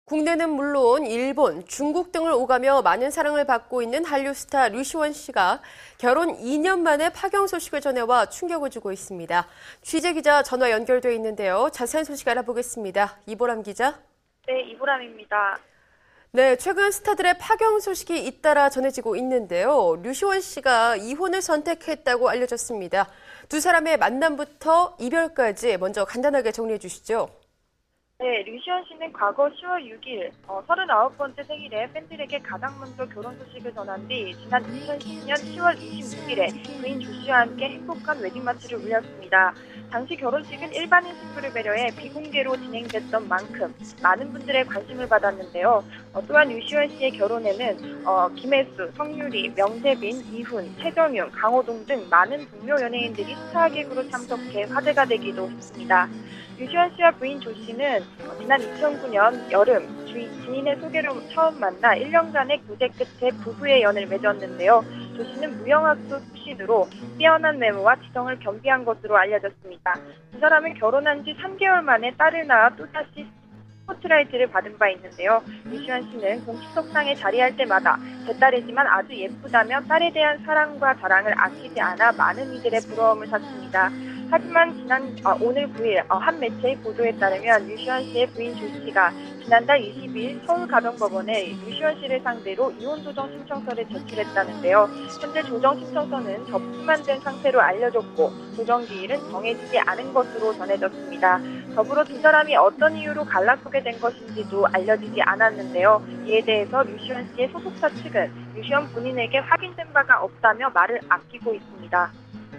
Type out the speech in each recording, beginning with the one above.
국내는 물론 일본, 중국 등을 오가며 많은 사랑을 받고 있는 한류 스타 류시원 씨가 결혼 2년 만에 파경 소식을 전해와 충격을 주고 있습니다. 취재기자 전화 연결돼 있는데요. 자세한 소식 알아보겠습니다. 이보람 기자. 네, 이보람입니다. 네, 최근 스타들의 파경 소식이 잇따라 전해지고 있는데요. 류시원 씨가 이혼을 선택했다고 알려졌습니다. 두 사람의 만남부터 이별까지 먼저 간단하게 정리해 주시죠. 네, 류시원 씨는 과거 10월 6일 39번째 생일에 팬들에게 가장 먼저 결혼 소식을 전한 뒤 지난 2010년 10월 26일에 부인 조 씨와 함께 행복한 웨딩마치를 올렸습니다. 당시 결혼식은 일반인 신부를 배려해 비공개로 진행됐던 만큼 많은 분들의 관심을 받았는데요. 또한 류시원 씨의 결혼에는 김혜수, 성유리, 명재빈, 이훈, 최정윤, 강호동 등 많은 동료 연예인들이 스타객으로 참석해 화제가 되기도 했습니다. 류시원 씨와 부인 조 씨는 지난 2009년 여름 지인의 소개로 처음 만나 1년간의 교제 끝에 부부의 연을 맺었는데요. 조 씨는 무형학교 출신으로 뛰어난 외모와 지성을 겸비한 것으로 알려졌습니다. 두 사람은 결혼한 지 3개월 만에 딸을 낳아 또다시 스포트라이트를 받은 바 있는데요. 류시원 씨는 공식석상에 자리할 때마다 제 딸이지만 아주 예쁘다며 딸에 대한 사랑과 자랑을 아끼지 않아 많은 이들의 부러움을 샀습니다. 하지만 오늘 9일 한 매체의 보도에 따르면 류시원 씨의 부인 조 씨가 지난달 20일 서울가정법원에 류시원 씨를 상대로 이혼 조정 신청서를 제출했다는데요. 현재 조정 신청서는 접수만 된 상태로 알려졌고 조정 기일은 정해지지 않은 것으로 전해졌습니다. 더불어 두 사람이 어떤 이유로 갈라서게 된 것인지도 알려지지 않았는데요. 이에 대해서 류시원 씨의 소속사 측은 류시원 본인에게 확인된 바가 없다며 말을 아끼고 있습니다.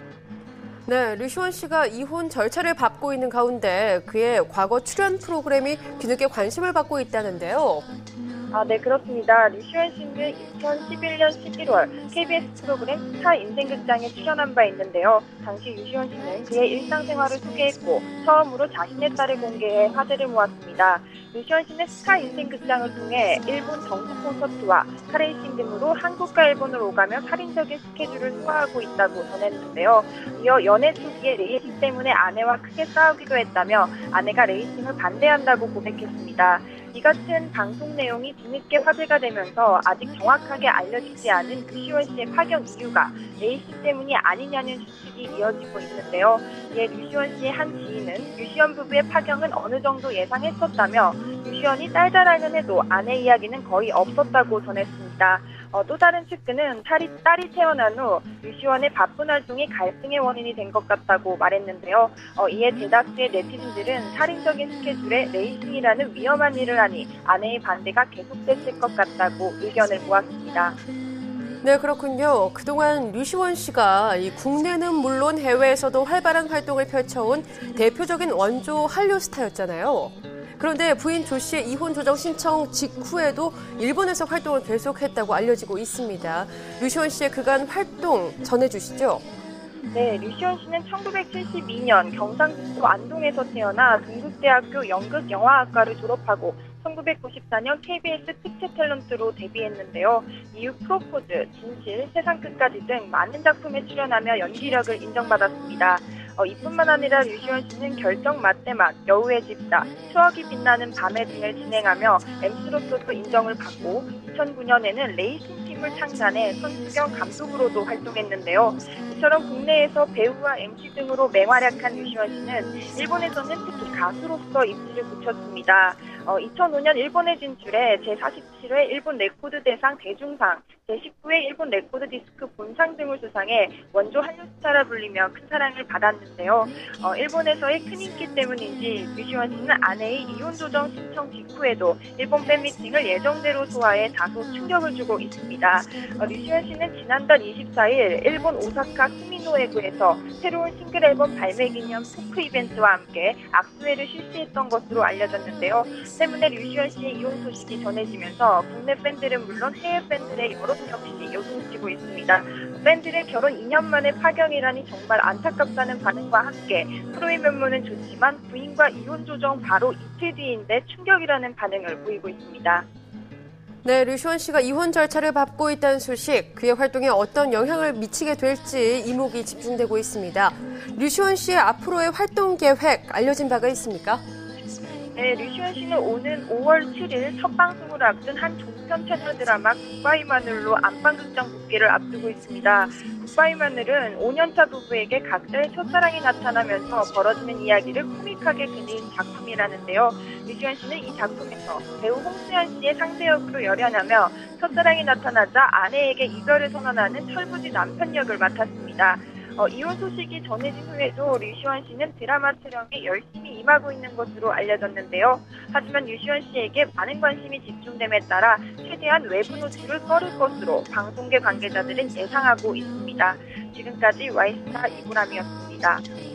네, 류시원 씨가 이혼 절차를 밟고 있는 가운데 그의 과거 출연 프로그램이 뒤늦게 관심을 받고 있다는데요. 네, 그렇습니다. 류시원 씨는 2011년 11월 KBS 프로그램 스타 인생극장에 출연한 바 있는데요. 당시 류시원 씨는 그의 일상생활을 소개했고 처음으로 자신의 딸을 공개해 화제를 모았습니다. 류시원 씨는 스타 인생극장을 통해 일본 전국 콘서트와 카레이싱 등으로 한국과 일본을 오가며 살인적인 스케줄을 소화하고 있다고 전했는데요. 이어 연애 초기에 레이싱 때문에 아내와 크게 싸우기도 했다며 아내가 레이싱을 반대한다고 고백했습니다. 이 같은 방송 내용이 뒤늦게 화제가 되면서 아직 정확하게 알려지지 않은 류시원 씨의 파경 이유가 레이싱 때문이 아니냐는 추측이 이어지고 있는데요. 이에 류시원 씨의 한 지인은 류시원 부부의 파경은 어느 정도 예상했었다며 류시원이 딸 자랑은 해도 아내 이야기는 거의 없었다고 전했습니다. 또 다른 측근은 딸이 태어난 후 류시원의 바쁜 활동이 갈등의 원인이 된 것 같다고 말했는데요. 이에 대다수의 네티즌들은 살인적인 스케줄에 레이싱이라는 위험한 일을 하니 아내의 반대가 계속됐을 것 같다고 의견을 모았습니다. 네, 그렇군요. 그동안 류시원 씨가 국내는 물론 해외에서도 활발한 활동을 펼쳐온 대표적인 원조 한류 스타였잖아요. 그런데 부인 조 씨의 이혼 조정 신청 직후에도 일본에서 활동을 계속했다고 알려지고 있습니다. 류시원 씨의 그간 활동 전해주시죠. 네, 류시원 씨는 1972년 경상북도 안동에서 태어나 동국대학교 연극영화학과를 졸업하고 1994년 KBS 특채 탤런트로 데뷔했는데요. 이후 프로포즈, 진실, 세상 끝까지 등 많은 작품에 출연하며 연기력을 인정받았습니다. 이뿐만 아니라 류시원 씨는 결정 맞대맛, 여우의 집사, 추억이 빛나는 밤에 등을 진행하며 MC로서도 인정을 받고 2009년에는 레이싱 팀을 창단해 선수경 감독으로도 활동했는데요. 이처럼 국내에서 배우와 MC 등으로 맹활약한 류시원 씨는 일본에서는 특히 가수로서 입지를 굳혔습니다. 2005년 일본에 진출해 제47회 일본 레코드 대상 대중상, 제19회 일본 레코드 디스크 본상 등을 수상해 원조 한류 스타라 불리며 큰 사랑을 받았는데요. 일본에서의 큰 인기 때문인지 류시원 씨는 아내의 이혼 조정 신청 직후에도 일본 팬미팅을 예정대로 소화해 다소 충격을 주고 있습니다. 류시원 씨는 지난달 24일 일본 오사카 스미노에구에서 새로운 싱글 앨범 발매 기념 토크 이벤트와 함께 악수회를 실시했던 것으로 알려졌는데요. 때문에 류시원 씨의 이혼 소식이 전해지면서 국내 팬들은 물론 해외 팬들의 여론 역시 요동치고 있습니다. 팬들의 결혼 2년 만에 파경이라니 정말 안타깝다는 반응과 함께 프로의 면모는 좋지만 부인과 이혼 조정 바로 이틀 뒤인데 충격이라는 반응을 보이고 있습니다. 네, 류시원 씨가 이혼 절차를 밟고 있다는 소식, 그의 활동에 어떤 영향을 미치게 될지 이목이 집중되고 있습니다. 류시원 씨의 앞으로의 활동 계획 알려진 바가 있습니까? 네, 류시원 씨는 오는 5월 7일 첫 방송을 앞둔 한 종편 채널 드라마 굿바이 마늘로 안방극장 복귀를 앞두고 있습니다. 굿바이 마늘은 5년차 부부에게 각자의 첫사랑이 나타나면서 벌어지는 이야기를 코믹하게 그린 작품이라는데요. 류시원 씨는 이 작품에서 배우 홍수연 씨의 상대 역으로 열연하며 첫사랑이 나타나자 아내에게 이별을 선언하는 철부지 남편 역을 맡았습니다. 이혼 소식이 전해진 후에도 류시원 씨는 드라마 촬영에 열심히 임하고 있는 것으로 알려졌는데요. 하지만 류시원 씨에게 많은 관심이 집중됨에 따라 최대한 외부 노출을 꺼릴 것으로 방송계 관계자들은 예상하고 있습니다. 지금까지 와이스타 이보람이었습니다.